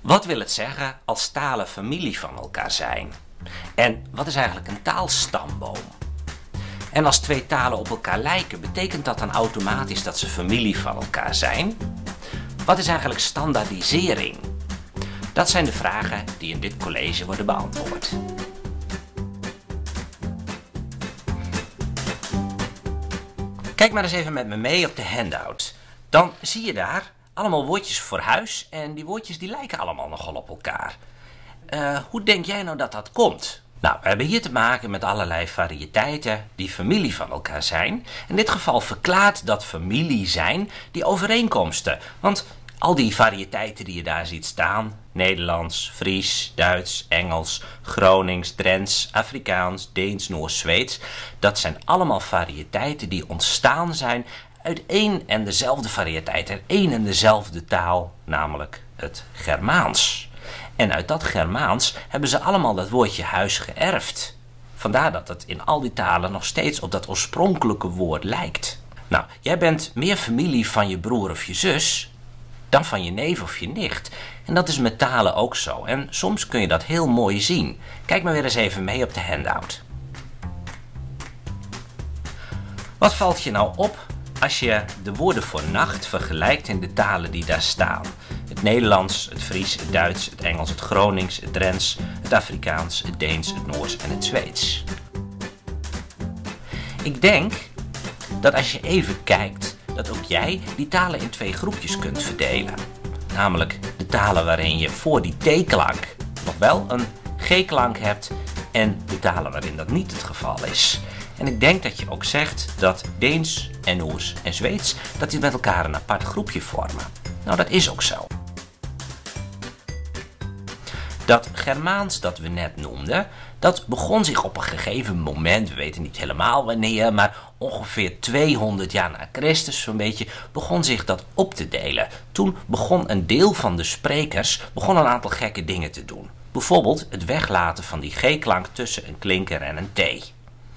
Wat wil het zeggen als talen familie van elkaar zijn? En wat is eigenlijk een taalstamboom? En als twee talen op elkaar lijken, betekent dat dan automatisch dat ze familie van elkaar zijn? Wat is eigenlijk standaardisering? Dat zijn de vragen die in dit college worden beantwoord. Kijk maar eens even met me mee op de handout. Dan zie je daar allemaal woordjes voor huis en die woordjes die lijken allemaal nogal op elkaar. Hoe denk jij nou dat dat komt? Nou, we hebben hier te maken met allerlei variëteiten die familie van elkaar zijn. In dit geval verklaart dat familie zijn die overeenkomsten. Want al die variëteiten die je daar ziet staan, Nederlands, Fries, Duits, Engels, Gronings, Drents, Afrikaans, Deens, Noors, Zweeds, dat zijn allemaal variëteiten die ontstaan zijn uit één en dezelfde variëteit, uit één en dezelfde taal, namelijk het Germaans. En uit dat Germaans hebben ze allemaal dat woordje huis geërfd. Vandaar dat het in al die talen nog steeds op dat oorspronkelijke woord lijkt. Nou, jij bent meer familie van je broer of je zus dan van je neef of je nicht. En dat is met talen ook zo. En soms kun je dat heel mooi zien. Kijk maar weer eens even mee op de handout. Wat valt je nou op als je de woorden voor nacht vergelijkt in de talen die daar staan? Het Nederlands, het Fries, het Duits, het Engels, het Gronings, het Drents, het Afrikaans, het Deens, het Noors en het Zweeds. Ik denk dat als je even kijkt, dat ook jij die talen in twee groepjes kunt verdelen. Namelijk de talen waarin je voor die T-klank nog wel een G-klank hebt en de talen waarin dat niet het geval is. En ik denk dat je ook zegt dat Deens en Noors en Zweeds dat die met elkaar een apart groepje vormen. Nou, dat is ook zo. Dat Germaans dat we net noemden, dat begon zich op een gegeven moment, we weten niet helemaal wanneer, maar ongeveer 200 jaar na Christus zo'n beetje, begon zich dat op te delen. Toen begon een deel van de sprekers een aantal gekke dingen te doen. Bijvoorbeeld het weglaten van die G-klank tussen een klinker en een T.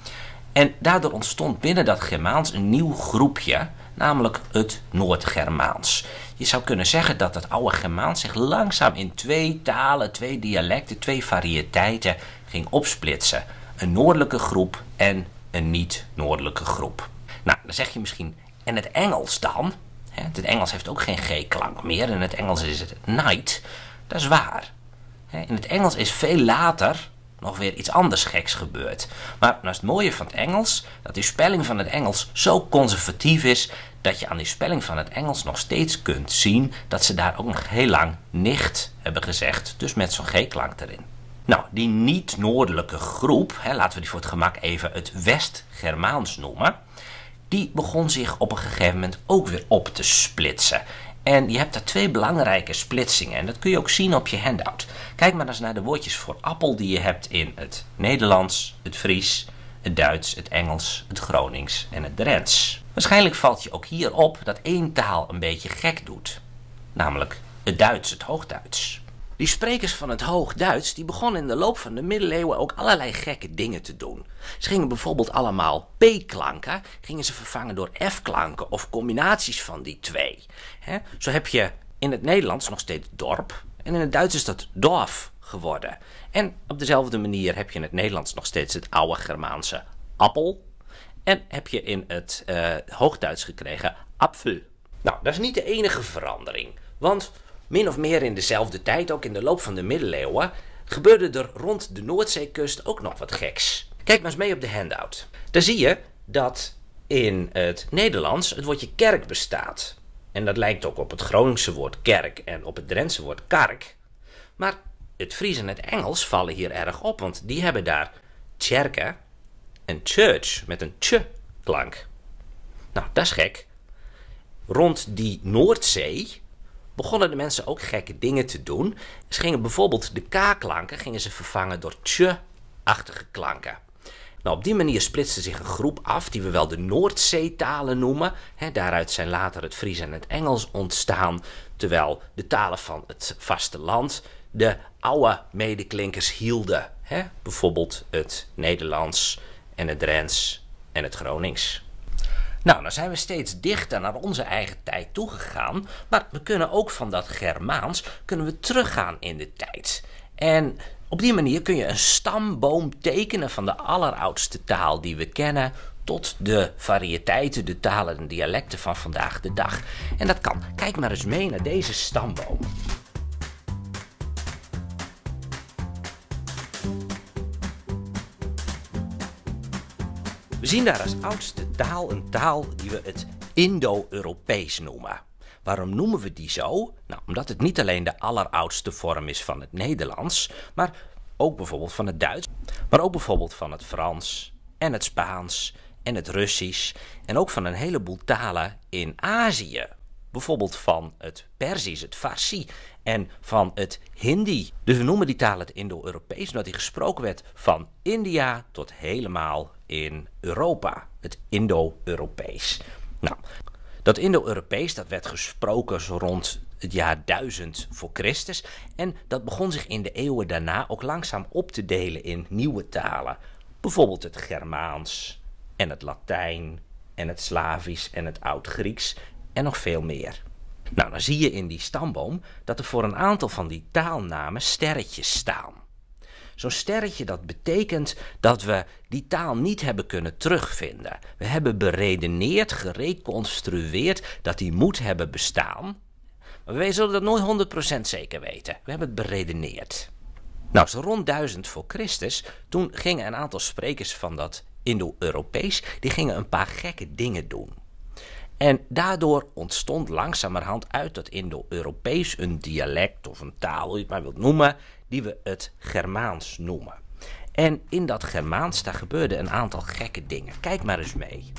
En daardoor ontstond binnen dat Germaans een nieuw groepje, namelijk het Noord-Germaans. Je zou kunnen zeggen dat het oude Germaans zich langzaam in twee talen, twee dialecten, twee variëteiten ging opsplitsen. Een noordelijke groep en een niet-noordelijke groep. Nou, dan zeg je misschien, en het Engels dan? Het Engels heeft ook geen G-klank meer. In het Engels is het night. Dat is waar. In het Engels is veel later nog weer iets anders geks gebeurd. Maar nou is het mooie van het Engels, dat die spelling van het Engels zo conservatief is, dat je aan die spelling van het Engels nog steeds kunt zien dat ze daar ook nog heel lang nicht hebben gezegd. Dus met zo'n G-klank erin. Nou, die niet-noordelijke groep, laten we die voor het gemak even het West-Germaans noemen, die begon zich op een gegeven moment ook weer op te splitsen. En je hebt daar twee belangrijke splitsingen en dat kun je ook zien op je handout. Kijk maar eens naar de woordjes voor appel die je hebt in het Nederlands, het Fries, het Duits, het Engels, het Gronings en het Drents. Waarschijnlijk valt je ook hier op dat één taal een beetje gek doet. Namelijk het Duits, het Hoogduits. Die sprekers van het Hoogduits die begonnen in de loop van de middeleeuwen ook allerlei gekke dingen te doen. Ze gingen bijvoorbeeld allemaal P-klanken gingen ze vervangen door F-klanken of combinaties van die twee. Zo heb je in het Nederlands nog steeds dorp en in het Duits is dat dorf geworden. En op dezelfde manier heb je in het Nederlands nog steeds het oude Germaanse appel en heb je in het Hoogduits gekregen apfel. Nou, dat is niet de enige verandering, want min of meer in dezelfde tijd, ook in de loop van de middeleeuwen, gebeurde er rond de Noordzeekust ook nog wat geks. Kijk maar eens mee op de handout. Daar zie je dat in het Nederlands het woordje kerk bestaat. En dat lijkt ook op het Groningse woord kerk en op het Drentse woord kark. Maar het Fries en het Engels vallen hier erg op, want die hebben daar tjerke en church met een tj-klank. Nou, dat is gek. Rond die Noordzee begonnen de mensen ook gekke dingen te doen. Ze gingen bijvoorbeeld de k-klanken vervangen door tj-achtige klanken. Nou, op die manier splitste zich een groep af die we wel de Noordzeetalen noemen. Daaruit zijn later het Fries en het Engels ontstaan, terwijl de talen van het vasteland de oude medeklinkers hielden. Bijvoorbeeld het Nederlands en het Drents en het Gronings. Nou, dan zijn we steeds dichter naar onze eigen tijd toegegaan, maar we kunnen ook van dat Germaans teruggaan in de tijd. En op die manier kun je een stamboom tekenen van de alleroudste taal die we kennen tot de variëteiten, de talen en dialecten van vandaag de dag. En dat kan. Kijk maar eens mee naar deze stamboom. We zien daar als oudste taal een taal die we het Indo-Europees noemen. Waarom noemen we die zo? Nou, omdat het niet alleen de alleroudste vorm is van het Nederlands, maar ook bijvoorbeeld van het Duits, maar ook bijvoorbeeld van het Frans en het Spaans en het Russisch en ook van een heleboel talen in Azië. Bijvoorbeeld van het Perzisch, het Farsi en van het Hindi. Dus we noemen die taal het Indo-Europees omdat die gesproken werd van India tot helemaal in Europa. Het Indo-Europees. Nou, dat Indo-Europees dat werd gesproken zo rond het jaar 1000 voor Christus. En dat begon zich in de eeuwen daarna ook langzaam op te delen in nieuwe talen. Bijvoorbeeld het Germaans en het Latijn en het Slavisch en het Oud-Grieks en nog veel meer. Nou, dan zie je in die stamboom dat er voor een aantal van die taalnamen sterretjes staan. Zo'n sterretje dat betekent dat we die taal niet hebben kunnen terugvinden. We hebben beredeneerd, gereconstrueerd dat die moet hebben bestaan. Maar wij zullen dat nooit 100% zeker weten. We hebben het beredeneerd. Nou, zo rond 1000 voor Christus, toen gingen een aantal sprekers van dat Indo-Europees, die gingen een paar gekke dingen doen. En daardoor ontstond langzamerhand uit dat Indo-Europees een dialect of een taal, hoe je het maar wilt noemen, die we het Germaans noemen. En in dat Germaans, daar gebeurden een aantal gekke dingen. Kijk maar eens mee.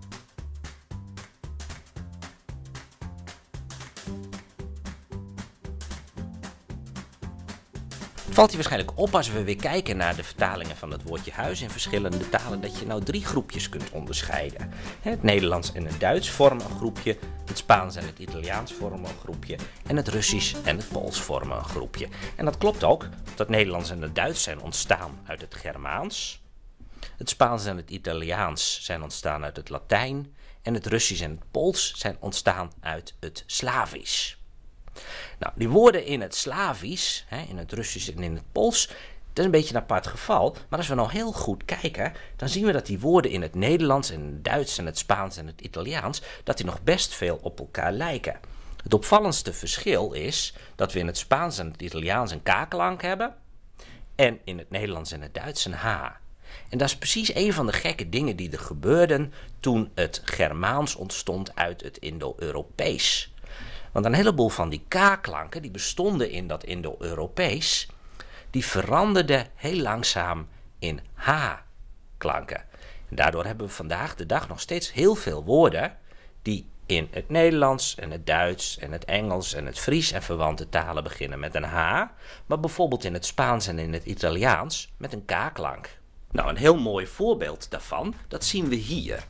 Het valt je waarschijnlijk op als we weer kijken naar de vertalingen van het woordje huis in verschillende talen, dat je nou 3 groepjes kunt onderscheiden. Het Nederlands en het Duits vormen een groepje, het Spaans en het Italiaans vormen een groepje en het Russisch en het Pools vormen een groepje. En dat klopt ook, want het Nederlands en het Duits zijn ontstaan uit het Germaans, het Spaans en het Italiaans zijn ontstaan uit het Latijn en het Russisch en het Pools zijn ontstaan uit het Slavisch. Nou, die woorden in het Slavisch, in het Russisch en in het Pools, dat is een beetje een apart geval. Maar als we nou heel goed kijken, dan zien we dat die woorden in het Nederlands en het Duits en het Spaans en het Italiaans, dat die nog best veel op elkaar lijken. Het opvallendste verschil is dat we in het Spaans en het Italiaans een k-klank hebben en in het Nederlands en het Duits een h. En dat is precies een van de gekke dingen die er gebeurden toen het Germaans ontstond uit het Indo-Europees. Want een heleboel van die k-klanken die bestonden in dat Indo-Europees, die veranderden heel langzaam in h-klanken. En daardoor hebben we vandaag de dag nog steeds heel veel woorden die in het Nederlands en het Duits en het Engels en het Fries en verwante talen beginnen met een h, maar bijvoorbeeld in het Spaans en in het Italiaans met een k-klank. Nou, een heel mooi voorbeeld daarvan, dat zien we hier.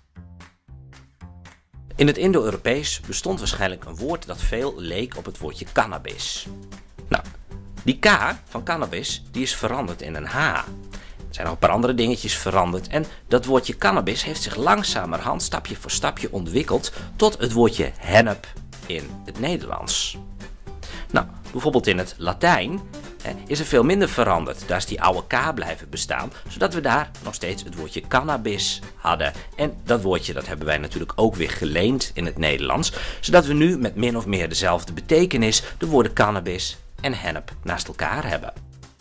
In het Indo-Europees bestond waarschijnlijk een woord dat veel leek op het woordje cannabis. Nou, die k van cannabis die is veranderd in een h. Er zijn nog een paar andere dingetjes veranderd en dat woordje cannabis heeft zich langzamerhand stapje voor stapje ontwikkeld tot het woordje hennep in het Nederlands. Nou, bijvoorbeeld in het Latijn is er veel minder veranderd. Daar is die oude k blijven bestaan, zodat we daar nog steeds het woordje cannabis hadden. En dat woordje dat hebben wij natuurlijk ook weer geleend in het Nederlands, zodat we nu met min of meer dezelfde betekenis de woorden cannabis en hennep naast elkaar hebben.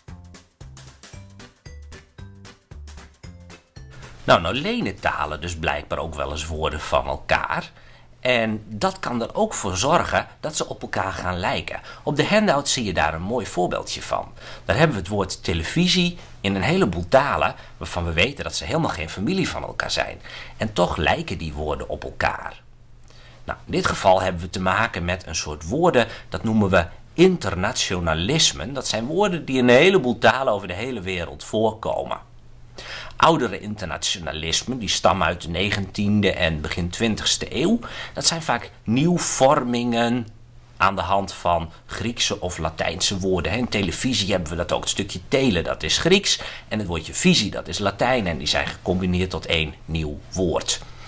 Nou lenen talen dus blijkbaar ook wel eens woorden van elkaar. En dat kan er ook voor zorgen dat ze op elkaar gaan lijken. Op de handout zie je daar een mooi voorbeeldje van. Daar hebben we het woord televisie in een heleboel talen waarvan we weten dat ze helemaal geen familie van elkaar zijn. En toch lijken die woorden op elkaar. Nou, in dit geval hebben we te maken met een soort woorden, dat noemen we internationalismen. Dat zijn woorden die in een heleboel talen over de hele wereld voorkomen. Oudere internationalismen, die stammen uit de 19e en begin 20e eeuw. Dat zijn vaak nieuwvormingen aan de hand van Griekse of Latijnse woorden. In televisie hebben we dat ook. Het stukje tele, dat is Grieks. En het woordje visie, dat is Latijn. En die zijn gecombineerd tot één nieuw woord.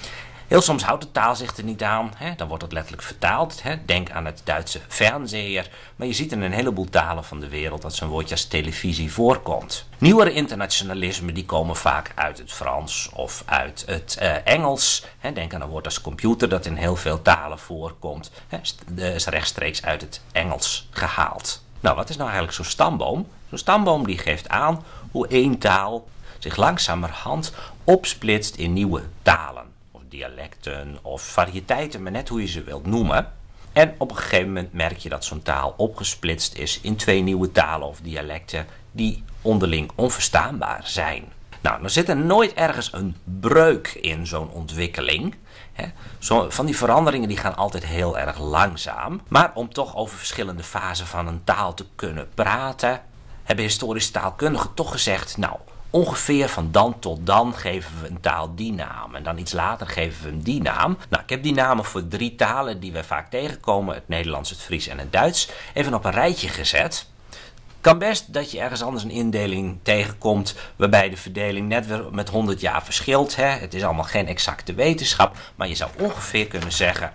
Heel soms houdt de taal zich er niet aan, dan wordt het letterlijk vertaald. Denk aan het Duitse Fernseher. Maar je ziet in een heleboel talen van de wereld dat zo'n woordje als televisie voorkomt. Nieuwere internationalismen die komen vaak uit het Frans of uit het Engels. Denk aan een woord als computer dat in heel veel talen voorkomt. Is rechtstreeks uit het Engels gehaald. Nou, wat is nou eigenlijk zo'n stamboom? Zo'n stamboom die geeft aan hoe één taal zich langzamerhand opsplitst in nieuwe talen. Dialecten of variëteiten, maar net hoe je ze wilt noemen. En op een gegeven moment merk je dat zo'n taal opgesplitst is in 2 nieuwe talen of dialecten die onderling onverstaanbaar zijn. Nou, er zit er nooit ergens een breuk in zo'n ontwikkeling. Van die veranderingen die gaan altijd heel erg langzaam. Maar om toch over verschillende fasen van een taal te kunnen praten, hebben historische taalkundigen toch gezegd, nou, ongeveer van dan tot dan geven we een taal die naam. En dan iets later geven we hem die naam. Nou, ik heb die namen voor 3 talen die we vaak tegenkomen. Het Nederlands, het Fries en het Duits. Even op een rijtje gezet. Kan best dat je ergens anders een indeling tegenkomt waarbij de verdeling net weer met 100 jaar verschilt. Het is allemaal geen exacte wetenschap. Maar je zou ongeveer kunnen zeggen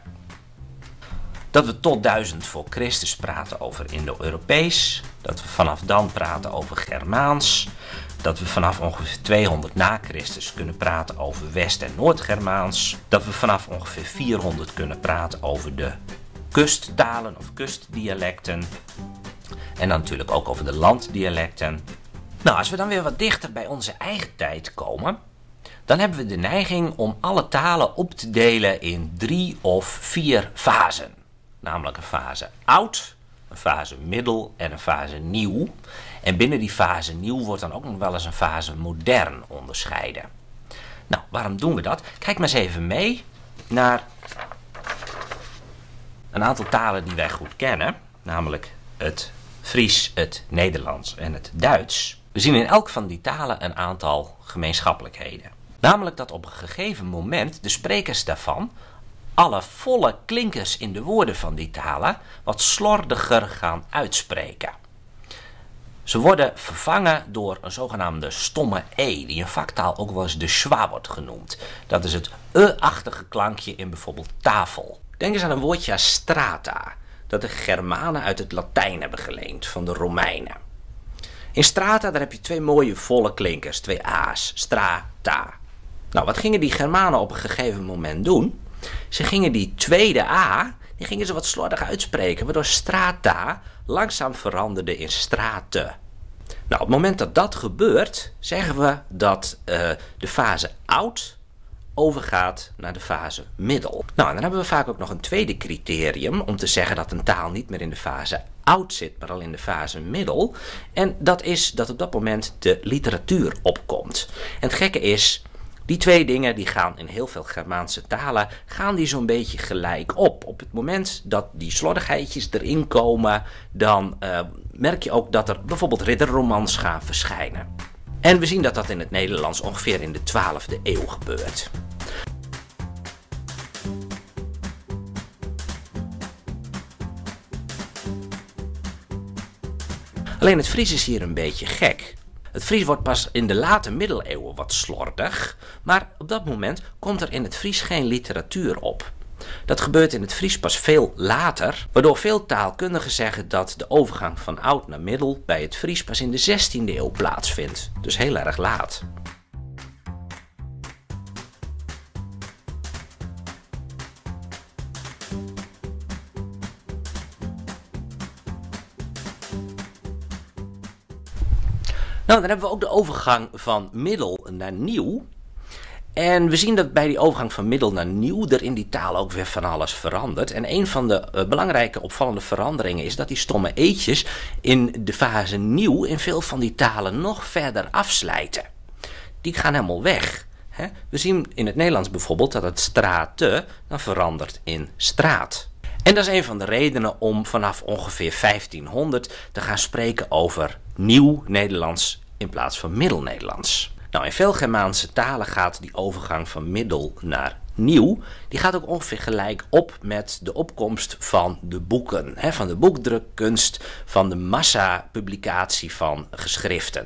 dat we tot 1000 voor Christus praten over Indo-Europees. Dat we vanaf dan praten over Germaans. Dat we vanaf ongeveer 200 na Christus kunnen praten over West- en Noord-Germaans. Dat we vanaf ongeveer 400 kunnen praten over de kusttalen of kustdialecten. En dan natuurlijk ook over de landdialecten. Nou, als we dan weer wat dichter bij onze eigen tijd komen, dan hebben we de neiging om alle talen op te delen in 3 of 4 fasen. Namelijk een fase oud, een fase middel en een fase nieuw. En binnen die fase nieuw wordt dan ook nog wel eens een fase modern onderscheiden. Nou, waarom doen we dat? Kijk maar eens even mee naar een aantal talen die wij goed kennen. Namelijk het Fries, het Nederlands en het Duits. We zien in elk van die talen een aantal gemeenschappelijkheden. Namelijk dat op een gegeven moment de sprekers daarvan alle volle klinkers in de woorden van die talen wat slordiger gaan uitspreken. Ze worden vervangen door een zogenaamde stomme e, die in vaktaal ook wel eens de schwa wordt genoemd. Dat is het e-achtige klankje in bijvoorbeeld tafel. Denk eens aan een woordje als strata, dat de Germanen uit het Latijn hebben geleend van de Romeinen. In strata daar heb je 2 mooie volle klinkers, 2 a's, strata. Nou, wat gingen die Germanen op een gegeven moment doen? Ze gingen die tweede a, die gingen ze wat slordig uitspreken, waardoor strata langzaam veranderde in strate. Nou, op het moment dat dat gebeurt, zeggen we dat de fase oud overgaat naar de fase middel. Nou, en dan hebben we vaak ook nog een tweede criterium om te zeggen dat een taal niet meer in de fase oud zit, maar al in de fase middel. En dat is dat op dat moment de literatuur opkomt. En het gekke is, die 2 dingen die gaan in heel veel Germaanse talen, gaan die zo'n beetje gelijk op. Op het moment dat die slordigheidjes erin komen, dan merk je ook dat er bijvoorbeeld ridderromans gaan verschijnen. En we zien dat dat in het Nederlands ongeveer in de 12e eeuw gebeurt. Alleen het Fries is hier een beetje gek. Het Fries wordt pas in de late middeleeuwen wat slordig, maar op dat moment komt er in het Fries geen literatuur op. Dat gebeurt in het Fries pas veel later, waardoor veel taalkundigen zeggen dat de overgang van oud naar middel bij het Fries pas in de 16e eeuw plaatsvindt. Dus heel erg laat. Nou, dan hebben we ook de overgang van middel naar nieuw. En we zien dat bij die overgang van middel naar nieuw er in die taal ook weer van alles verandert. En een van de belangrijke opvallende veranderingen is dat die stomme e'tjes in de fase nieuw in veel van die talen nog verder afslijten. Die gaan helemaal weg. We zien in het Nederlands bijvoorbeeld dat het strate dan verandert in straat. En dat is een van de redenen om vanaf ongeveer 1500 te gaan spreken over nieuw Nederlands in plaats van Middelnederlands. Nou, in veel Germaanse talen gaat die overgang van middel naar nieuw, die gaat ook ongeveer gelijk op met de opkomst van de boeken, van de boekdrukkunst, van de massapublicatie van geschriften.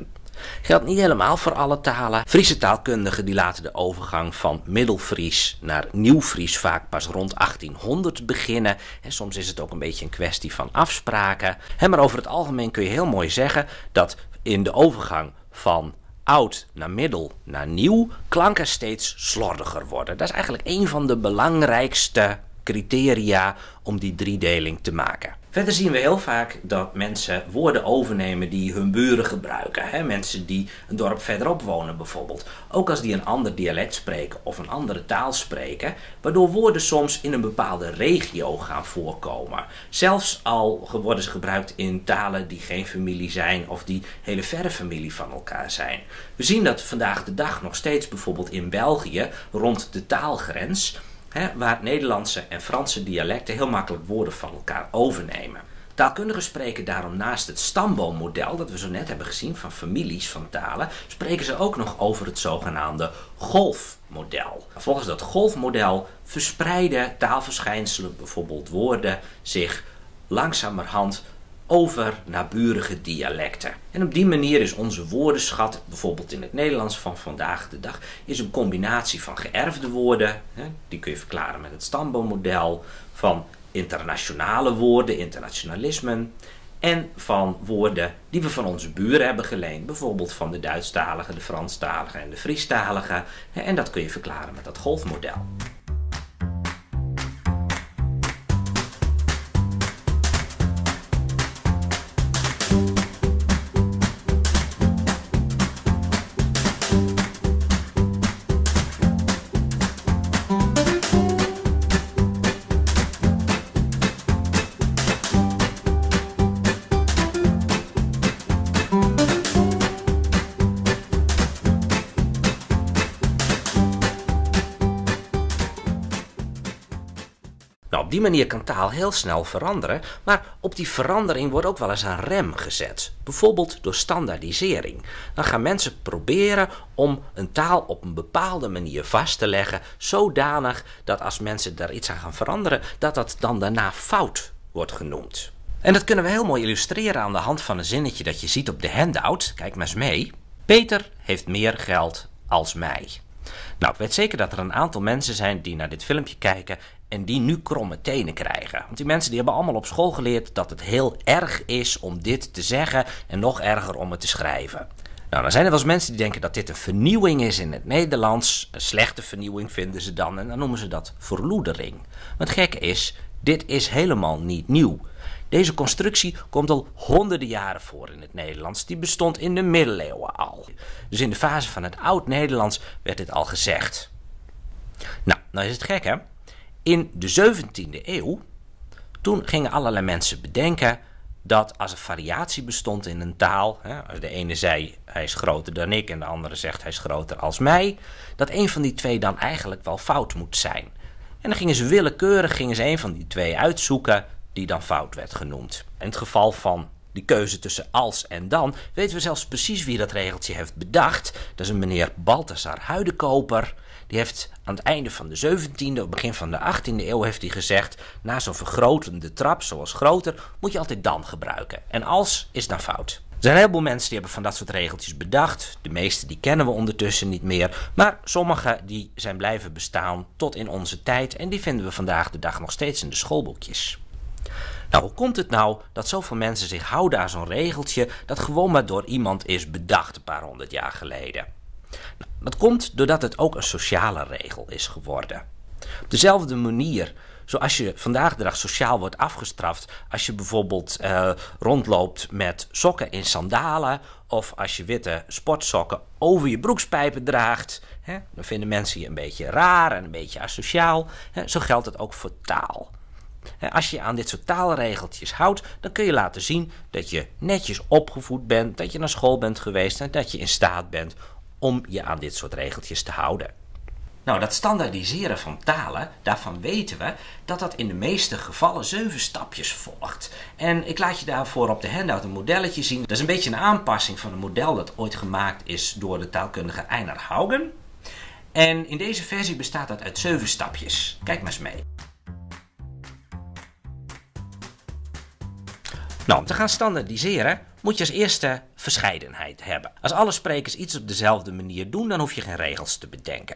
Geldt niet helemaal voor alle talen. Friese taalkundigen die laten de overgang van Middelfries naar Nieuwfries vaak pas rond 1800 beginnen. En soms is het ook een beetje een kwestie van afspraken. Maar over het algemeen kun je heel mooi zeggen dat in de overgang van oud naar middel naar nieuw klanken steeds slordiger worden. Dat is eigenlijk een van de belangrijkste criteria om die driedeling te maken. Verder zien we heel vaak dat mensen woorden overnemen die hun buren gebruiken. Mensen die een dorp verderop wonen bijvoorbeeld. Ook als die een ander dialect spreken of een andere taal spreken. Waardoor woorden soms in een bepaalde regio gaan voorkomen. Zelfs al worden ze gebruikt in talen die geen familie zijn of die hele verre familie van elkaar zijn. We zien dat vandaag de dag nog steeds bijvoorbeeld in België rond de taalgrens, waar Nederlandse en Franse dialecten heel makkelijk woorden van elkaar overnemen. Taalkundigen spreken daarom naast het stamboommodel dat we zo net hebben gezien van families van talen, spreken ze ook nog over het zogenaamde golfmodel. Volgens dat golfmodel verspreiden taalverschijnselen, bijvoorbeeld woorden, zich langzamerhand over naburige dialecten. En op die manier is onze woordenschat, bijvoorbeeld in het Nederlands van vandaag de dag, is een combinatie van geërfde woorden, die kun je verklaren met het stamboommodel, van internationale woorden, internationalismen, en van woorden die we van onze buren hebben geleend, bijvoorbeeld van de Duitsstaligen, de Franstaligen en de Friestaligen, en dat kun je verklaren met dat golfmodel. Op die manier kan taal heel snel veranderen, maar op die verandering wordt ook wel eens een rem gezet. Bijvoorbeeld door standaardisering. Dan gaan mensen proberen om een taal op een bepaalde manier vast te leggen, zodanig dat als mensen daar iets aan gaan veranderen, dat dat dan daarna fout wordt genoemd. En dat kunnen we heel mooi illustreren aan de hand van een zinnetje dat je ziet op de handout. Kijk maar eens mee. Peter heeft meer geld als mij. Nou, ik weet zeker dat er een aantal mensen zijn die naar dit filmpje kijken en die nu kromme tenen krijgen. Want die mensen die hebben allemaal op school geleerd dat het heel erg is om dit te zeggen en nog erger om het te schrijven. Nou, dan zijn er wel eens mensen die denken dat dit een vernieuwing is in het Nederlands. Een slechte vernieuwing vinden ze dan en dan noemen ze dat verloedering. Maar het gekke is, dit is helemaal niet nieuw. Deze constructie komt al honderden jaren voor in het Nederlands. Die bestond in de middeleeuwen al. Dus in de fase van het Oud-Nederlands werd dit al gezegd. Nou is het gek hè. In de 17e eeuw, toen gingen allerlei mensen bedenken dat als er variatie bestond in een taal, als de ene zei hij is groter dan ik en de andere zegt hij is groter als mij, dat een van die twee dan eigenlijk wel fout moet zijn. En dan gingen ze willekeurig een van die twee uitzoeken die dan fout werd genoemd. In het geval van die keuze tussen als en dan weten we zelfs precies wie dat regeltje heeft bedacht. Dat is een meneer Balthasar Huidekoper. Die heeft aan het einde van de 17e, op begin van de 18e eeuw heeft hij gezegd, na zo'n vergrotende trap zoals groter, moet je altijd dan gebruiken. En als is dan fout. Er zijn een heleboel mensen die hebben van dat soort regeltjes bedacht. De meeste die kennen we ondertussen niet meer. Maar sommige die zijn blijven bestaan tot in onze tijd. En die vinden we vandaag de dag nog steeds in de schoolboekjes. Nou, hoe komt het nou dat zoveel mensen zich houden aan zo'n regeltje dat gewoon maar door iemand is bedacht een paar honderd jaar geleden? Nou, dat komt doordat het ook een sociale regel is geworden. Op dezelfde manier zoals je vandaag de dag sociaal wordt afgestraft als je bijvoorbeeld rondloopt met sokken in sandalen of als je witte sportsokken over je broekspijpen draagt. Dan vinden mensen je een beetje raar en een beetje asociaal. Zo geldt het ook voor taal. Als je aan dit soort taalregeltjes houdt, dan kun je laten zien dat je netjes opgevoed bent, dat je naar school bent geweest en dat je in staat bent om je aan dit soort regeltjes te houden. Nou, dat standaardiseren van talen, daarvan weten we dat dat in de meeste gevallen 7 stapjes volgt. En ik laat je daarvoor op de handout een modelletje zien. Dat is een beetje een aanpassing van een model dat ooit gemaakt is door de taalkundige Einar Haugen. En in deze versie bestaat dat uit 7 stapjes. Kijk maar eens mee. Nou, om te gaan standaardiseren moet je als eerste verscheidenheid hebben. Als alle sprekers iets op dezelfde manier doen, dan hoef je geen regels te bedenken.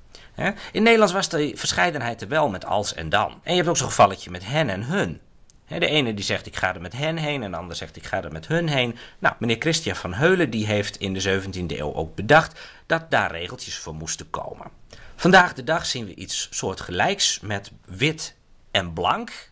In Nederlands was de verscheidenheid er wel met als en dan. En je hebt ook zo'n gevalletje met hen en hun. De ene die zegt ik ga er met hen heen en de ander zegt ik ga er met hun heen. Nou, meneer Christian van Heulen die heeft in de 17e eeuw ook bedacht dat daar regeltjes voor moesten komen. Vandaag de dag zien we iets soortgelijks met wit en blank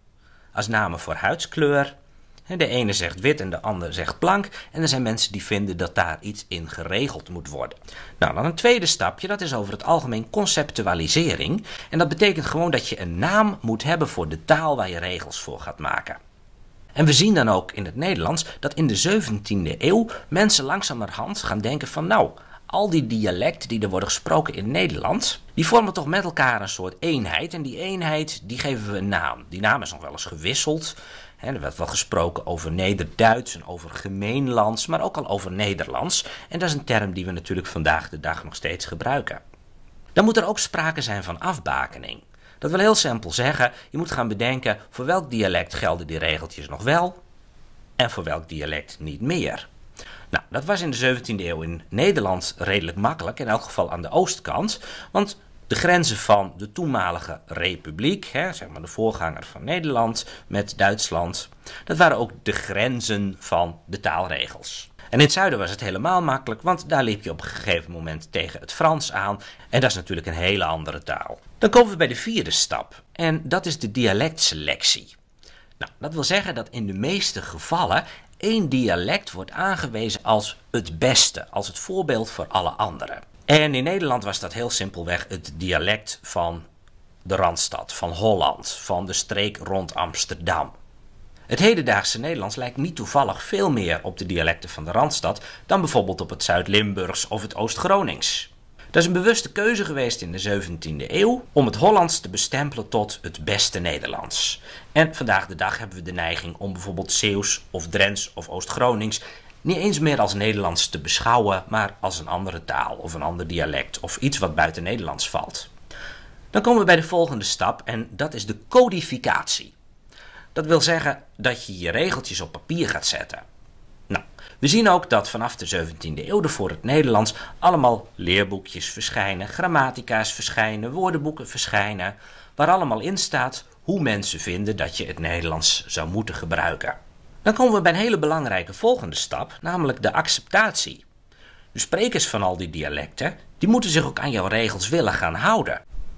als namen voor huidskleur. De ene zegt wit en de ander zegt blank. En er zijn mensen die vinden dat daar iets in geregeld moet worden. Nou, dan een tweede stapje, dat is over het algemeen conceptualisering. En dat betekent gewoon dat je een naam moet hebben voor de taal waar je regels voor gaat maken. En we zien dan ook in het Nederlands dat in de 17e eeuw mensen langzamerhand gaan denken van nou, al die dialecten die er worden gesproken in Nederland, die vormen toch met elkaar een soort eenheid. En die eenheid, die geven we een naam. Die naam is nog wel eens gewisseld. Er werd wel gesproken over Nederduits en over Gemeenlands, maar ook al over Nederlands. En dat is een term die we natuurlijk vandaag de dag nog steeds gebruiken. Dan moet er ook sprake zijn van afbakening. Dat wil heel simpel zeggen, je moet gaan bedenken voor welk dialect gelden die regeltjes nog wel en voor welk dialect niet meer. Nou, dat was in de 17e eeuw in Nederland redelijk makkelijk, in elk geval aan de oostkant, want de grenzen van de toenmalige republiek, zeg maar de voorganger van Nederland met Duitsland, dat waren ook de grenzen van de taalregels. En in het zuiden was het helemaal makkelijk, want daar liep je op een gegeven moment tegen het Frans aan. En dat is natuurlijk een hele andere taal. Dan komen we bij de vierde stap. En dat is de dialectselectie. Nou, dat wil zeggen dat in de meeste gevallen één dialect wordt aangewezen als het beste, als het voorbeeld voor alle anderen. En in Nederland was dat heel simpelweg het dialect van de Randstad, van Holland, van de streek rond Amsterdam. Het hedendaagse Nederlands lijkt niet toevallig veel meer op de dialecten van de Randstad dan bijvoorbeeld op het Zuid-Limburgs of het Oost-Gronings. Dat is een bewuste keuze geweest in de 17e eeuw om het Hollands te bestempelen tot het beste Nederlands. En vandaag de dag hebben we de neiging om bijvoorbeeld Zeeuws of Drents of Oost-Gronings niet eens meer als Nederlands te beschouwen, maar als een andere taal of een ander dialect of iets wat buiten Nederlands valt. Dan komen we bij de volgende stap en dat is de codificatie. Dat wil zeggen dat je je regeltjes op papier gaat zetten. Nou, we zien ook dat vanaf de 17e eeuw er voor het Nederlands allemaal leerboekjes verschijnen, grammatica's verschijnen, woordenboeken verschijnen, waar allemaal in staat hoe mensen vinden dat je het Nederlands zou moeten gebruiken. Dan komen we bij een hele belangrijke volgende stap, namelijk de acceptatie. De sprekers van al die dialecten, die moeten zich ook aan jouw regels willen gaan houden.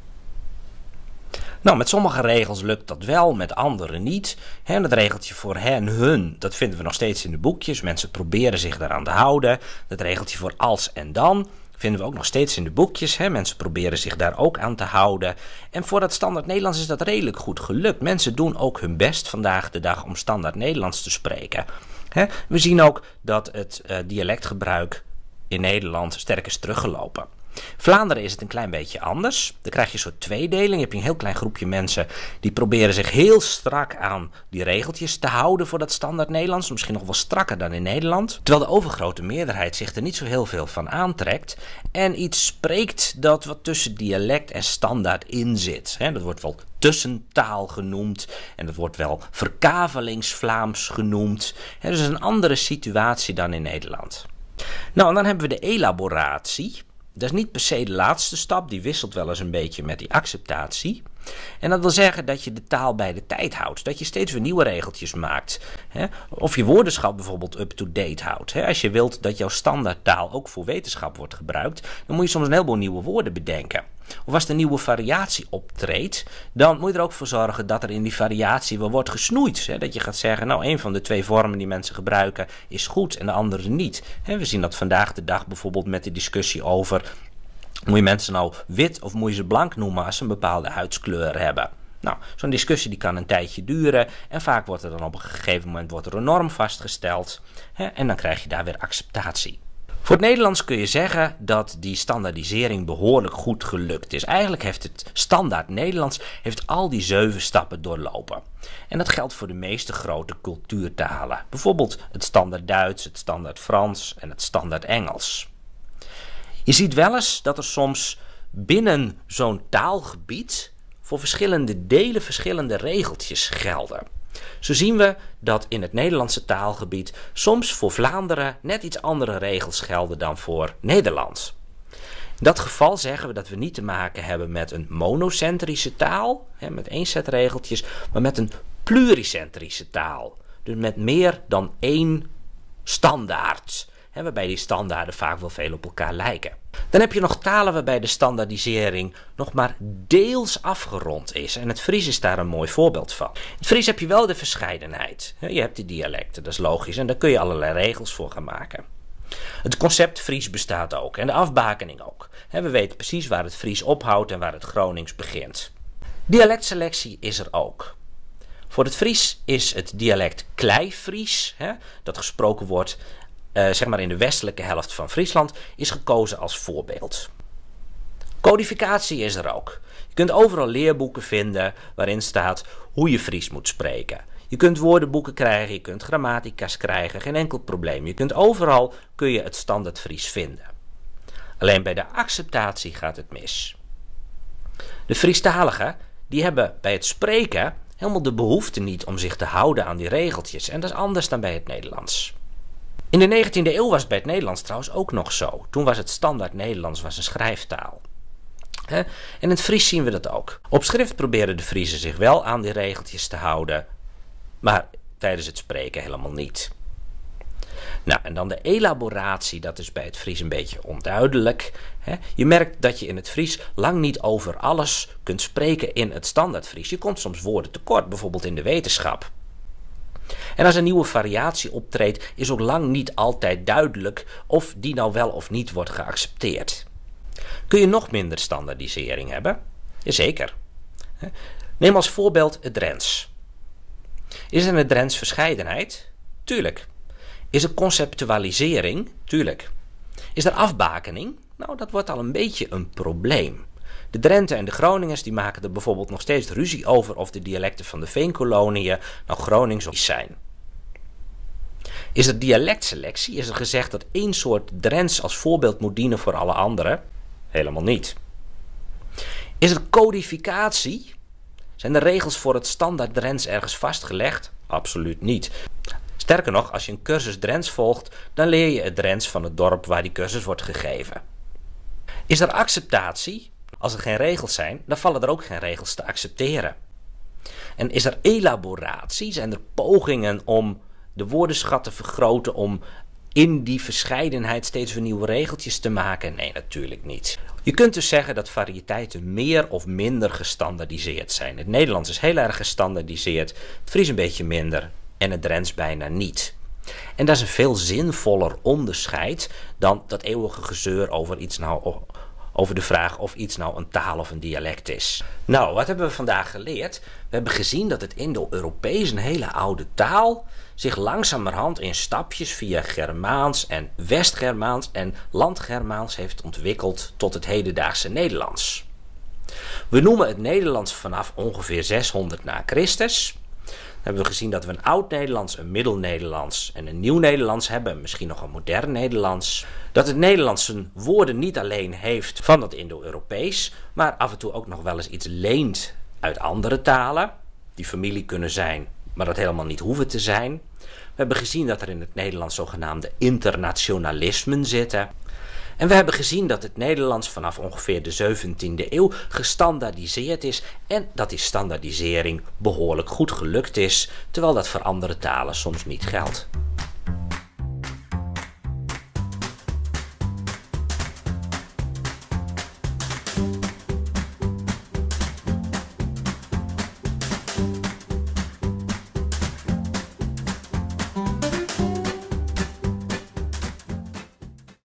Nou, met sommige regels lukt dat wel, met andere niet. Dat regeltje voor hen, hun, dat vinden we nog steeds in de boekjes. Mensen proberen zich daaraan te houden. Dat regeltje voor als en dan vinden we ook nog steeds in de boekjes. Mensen proberen zich daar ook aan te houden. En voor dat standaard Nederlands is dat redelijk goed gelukt. Mensen doen ook hun best vandaag de dag om standaard Nederlands te spreken. We zien ook dat het dialectgebruik in Nederland sterk is teruggelopen. Vlaanderen is het een klein beetje anders. Dan krijg je een soort tweedeling. Je hebt een heel klein groepje mensen die proberen zich heel strak aan die regeltjes te houden voor dat standaard Nederlands. Misschien nog wel strakker dan in Nederland. Terwijl de overgrote meerderheid zich er niet zo heel veel van aantrekt. En iets spreekt dat wat tussen dialect en standaard in zit. Dat wordt wel tussentaal genoemd. En dat wordt wel verkavelingsvlaams genoemd. Dus een andere situatie dan in Nederland. Nou, en dan hebben we de elaboratie. Dat is niet per se de laatste stap, die wisselt wel eens een beetje met die acceptatie. En dat wil zeggen dat je de taal bij de tijd houdt, dat je steeds weer nieuwe regeltjes maakt. Of je woordenschat bijvoorbeeld up-to-date houdt. Als je wilt dat jouw standaardtaal ook voor wetenschap wordt gebruikt, dan moet je soms een heleboel nieuwe woorden bedenken. Of als er een nieuwe variatie optreedt, dan moet je er ook voor zorgen dat er in die variatie wel wordt gesnoeid. Dat je gaat zeggen, nou, een van de twee vormen die mensen gebruiken is goed en de andere niet. We zien dat vandaag de dag bijvoorbeeld met de discussie over, moet je mensen nou wit of moet je ze blank noemen als ze een bepaalde huidskleur hebben? Nou, zo'n discussie die kan een tijdje duren en vaak wordt er dan op een gegeven moment een norm vastgesteld en dan krijg je daar weer acceptatie. Voor het Nederlands kun je zeggen dat die standaardisering behoorlijk goed gelukt is. Eigenlijk heeft het standaard Nederlands al die 7 stappen doorlopen. En dat geldt voor de meeste grote cultuurtalen. Bijvoorbeeld het standaard Duits, het standaard Frans en het standaard Engels. Je ziet wel eens dat er soms binnen zo'n taalgebied voor verschillende delen verschillende regeltjes gelden. Zo zien we dat in het Nederlandse taalgebied soms voor Vlaanderen net iets andere regels gelden dan voor Nederlands. In dat geval zeggen we dat we niet te maken hebben met een monocentrische taal, met één set regeltjes, maar met een pluricentrische taal. Dus met meer dan één standaard, waarbij die standaarden vaak wel veel op elkaar lijken. Dan heb je nog talen waarbij de standaardisering nog maar deels afgerond is. En het Fries is daar een mooi voorbeeld van. In het Fries heb je wel de verscheidenheid. Je hebt die dialecten, dat is logisch. En daar kun je allerlei regels voor gaan maken. Het concept Fries bestaat ook. En de afbakening ook. We weten precies waar het Fries ophoudt en waar het Gronings begint. Dialectselectie is er ook. Voor het Fries is het dialect Kleifries, dat gesproken wordt zeg maar in de westelijke helft van Friesland, is gekozen als voorbeeld. Codificatie is er ook. Je kunt overal leerboeken vinden waarin staat hoe je Fries moet spreken. Je kunt woordenboeken krijgen, je kunt grammatica's krijgen, geen enkel probleem. Je kunt overal kun je het standaard Fries vinden. Alleen bij de acceptatie gaat het mis. De Friestaligen die hebben bij het spreken helemaal de behoefte niet om zich te houden aan die regeltjes. En dat is anders dan bij het Nederlands. In de 19e eeuw was het bij het Nederlands trouwens ook nog zo. Toen was het standaard Nederlands een schrijftaal. En in het Fries zien we dat ook. Op schrift proberen de Friezen zich wel aan die regeltjes te houden, maar tijdens het spreken helemaal niet. Nou, en dan de elaboratie, dat is bij het Fries een beetje onduidelijk. Je merkt dat je in het Fries lang niet over alles kunt spreken in het standaard Fries. Je komt soms woorden tekort, bijvoorbeeld in de wetenschap. En als een nieuwe variatie optreedt, is ook lang niet altijd duidelijk of die nou wel of niet wordt geaccepteerd. Kun je nog minder standaardisering hebben? Jazeker. Neem als voorbeeld het Drents. Is er in het Drents verscheidenheid? Tuurlijk. Is er conceptualisering? Tuurlijk. Is er afbakening? Nou, dat wordt al een beetje een probleem. De Drenten en de Groningers die maken er bijvoorbeeld nog steeds ruzie over of de dialecten van de Veenkoloniën nou Gronings of zijn. Is er dialectselectie? Is er gezegd dat één soort Drents als voorbeeld moet dienen voor alle anderen? Helemaal niet. Is er codificatie? Zijn de regels voor het standaard Drents ergens vastgelegd? Absoluut niet. Sterker nog, als je een cursus Drents volgt, dan leer je het Drents van het dorp waar die cursus wordt gegeven. Is er acceptatie? Als er geen regels zijn, dan vallen er ook geen regels te accepteren. En is er elaboratie? Zijn er pogingen om de woordenschat te vergroten, om in die verscheidenheid steeds weer nieuwe regeltjes te maken? Nee, natuurlijk niet. Je kunt dus zeggen dat variëteiten meer of minder gestandaardiseerd zijn. Het Nederlands is heel erg gestandaardiseerd, het Fries een beetje minder en het Drents bijna niet. En dat is een veel zinvoller onderscheid dan dat eeuwige gezeur over de vraag of iets nou een taal of een dialect is. Nou, wat hebben we vandaag geleerd? We hebben gezien dat het Indo-Europees, een hele oude taal, zich langzamerhand in stapjes via Germaans en West-Germaans en Landgermaans heeft ontwikkeld tot het hedendaagse Nederlands. We noemen het Nederlands vanaf ongeveer 600 na Christus. Dan hebben we gezien dat we een Oud-Nederlands, een Middel-Nederlands en een Nieuw-Nederlands hebben, misschien nog een modern Nederlands. Dat het Nederlands zijn woorden niet alleen heeft van dat Indo-Europees, maar af en toe ook nog wel eens iets leent uit andere talen, die familie kunnen zijn, maar dat helemaal niet hoeven te zijn. We hebben gezien dat er in het Nederlands zogenaamde internationalismen zitten. En we hebben gezien dat het Nederlands vanaf ongeveer de 17e eeuw gestandaardiseerd is en dat die standaardisering behoorlijk goed gelukt is, terwijl dat voor andere talen soms niet geldt.